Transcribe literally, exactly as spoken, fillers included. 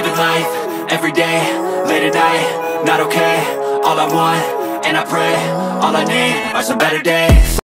living life, everyday, late at night, not okay. All I want, and I pray, all I need are some better days.